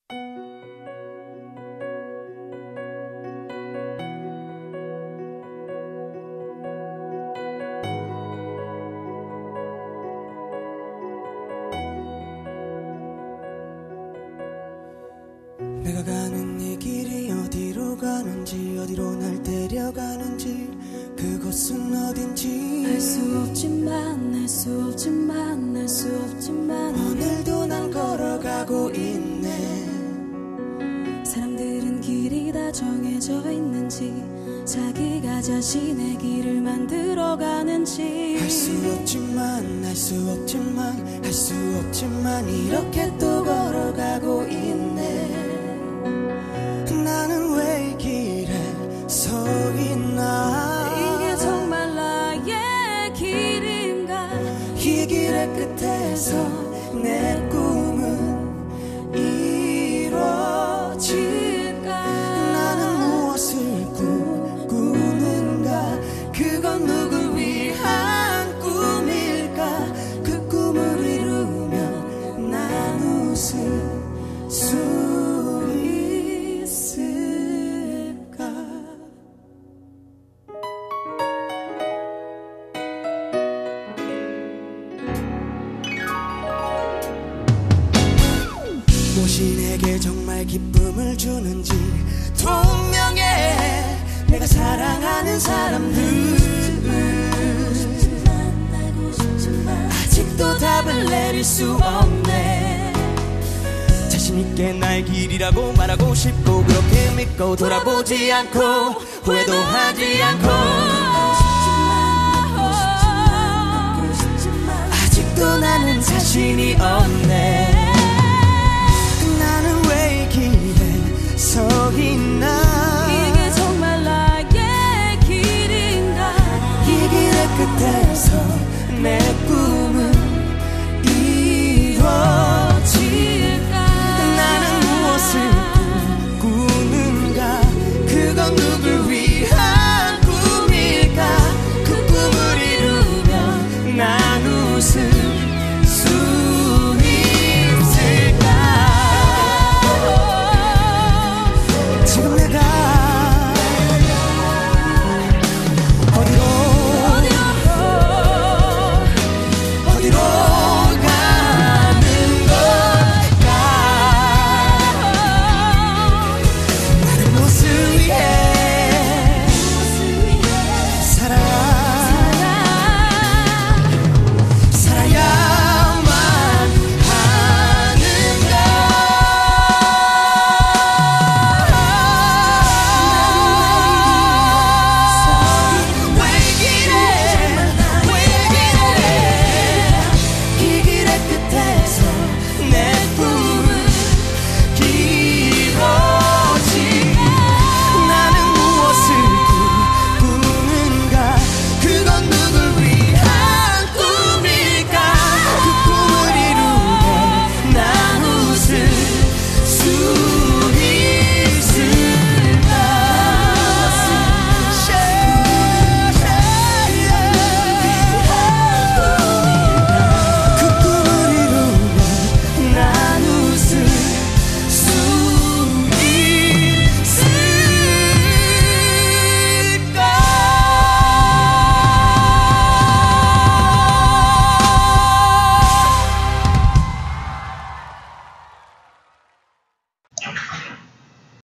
내가 가는 이 길이 어디로 가는지, 어디로 날 데려가는지, 그곳은 어딘지 알 수 없지만, 알 수 없지만, 알 수 없지만 오늘도 난 걸어가고 있네. 사람들은 길이 다 정해져 있는지, 자기가 자신의 길을 만들어가는지 알 수 없지만, 알 수 없지만, 알 수 없지만 이렇게 또 걸어가고 있네. 나는 왜 이 길에 서 있나? 이게 정말 나의 길인가? 이 길의 끝에서 내 꿈은 이루어질까? 나는 무엇을 꿈꾸는가? 그건 누굴 위한 꿈일까? 그 꿈을 이루면 난 웃을 수 있을까? 무엇이 내게 정말 기쁨을 주는지 분명해. 내가 사랑하는 사람들 아직도 답을 내릴 수 없네. 자신있게 나의 길이라고 말하고 싶고, 그렇게 믿고 돌아보지 않고 후회도 하지 않고, 아직도 나는 자신이 없네.